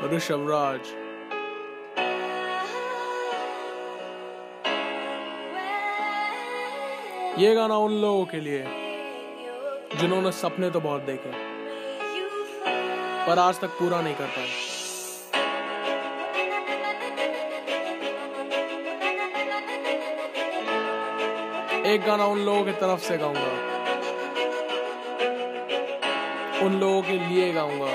ऋषभ राज। ये गाना उन लोगों के लिए जिन्होंने सपने तो बहुत देखे पर आज तक पूरा नहीं कर पाए। एक गाना उन लोगों की तरफ से गाऊंगा, उन लोगों के लिए गाऊंगा।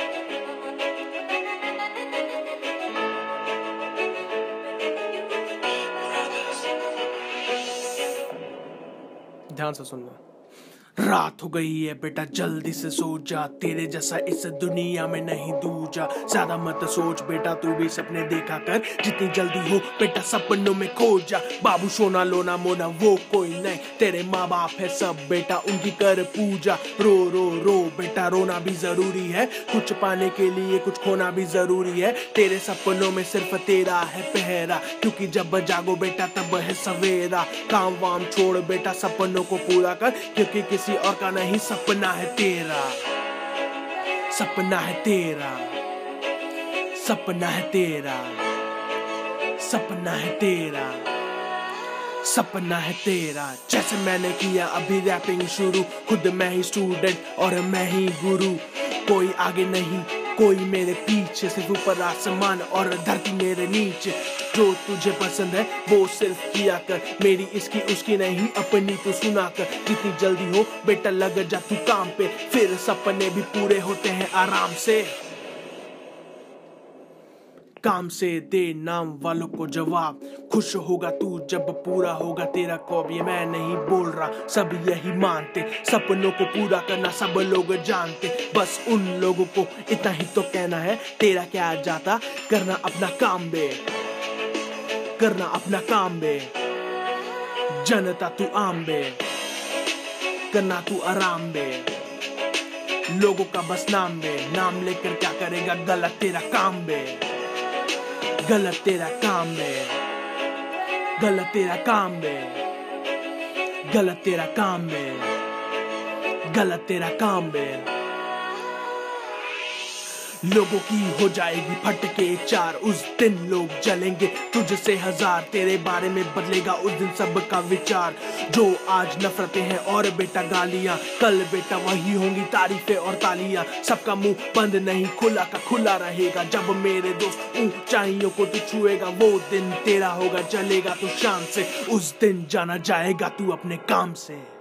ध्यान से सुनना। रात हो गई है बेटा, जल्दी से सो जा, तेरे जैसा इस दुनिया में नहीं दूजा। ज्यादा मत सोच बेटा, तू भी सपने देखा कर, जितनी जल्दी हो बेटा सपनों में खो जा। बाबू सोना लोना मोना वो कोई नहीं, तेरे माँ बाप है सब बेटा, उनकी कर पूजा। रो रो रो बेटा, रोना भी जरूरी है, कुछ पाने के लिए कुछ खोना भी जरूरी है। तेरे सपनों में सिर्फ तेरा है पहरा, क्योंकि जब जागो बेटा तब है सवेरा। काम वाम छोड़ बेटा, सपनों को पूरा कर, क्योंकि किसी और का नहीं, सपना है तेरा, सपना है तेरा, सपना है तेरा, सपना है तेरा, सपना है तेरा। जैसे मैंने किया अभी रैपिंग शुरू, खुद मैं ही स्टूडेंट और मैं ही गुरु। कोई आगे नहीं कोई मेरे पीछे, सिर्फ ऊपर आसमान और धरती मेरे नीचे। जो तुझे पसंद है वो सिर्फ किया कर, मेरी इसकी उसकी नहीं अपनी तो सुना कर। जितनी जल्दी हो बेटा लग जा तू काम पे, फिर सपने भी पूरे होते हैं आराम से। काम से दे नाम वालों को जवाब, खुश होगा तू जब पूरा होगा तेरा ख्वाब। ये मैं नहीं बोल रहा, सब यही मानते, सपनों को पूरा करना सब लोग जानते। बस उन लोगों को इतना ही तो कहना है, तेरा क्या जाता, करना अपना काम बे, करना अपना काम बे। जनता तू आम बे, करना तू आराम बे। लोगों का बस नाम बे, नाम लेकर क्या करेगा, गलत तेरा काम बे, गलत तेरा काम है, गलत तेरा काम है, गलत तेरा काम है, गलत तेरा काम है। लोगों की हो जाएगी फटके चार, उस दिन लोग जलेंगे तुझसे हजार, तेरे बारे में बदलेगा उस दिन सबका विचार। जो आज नफरतें हैं और बेटा गालियां, कल बेटा वही होंगी तारीफें और तालियां। सबका मुंह बंद नहीं खुला का खुला रहेगा, जब मेरे दोस्त ऊंचाइयों को तू छुएगा, वो दिन तेरा होगा, चलेगा तू शान से, उस दिन जाना जाएगा तू अपने काम से।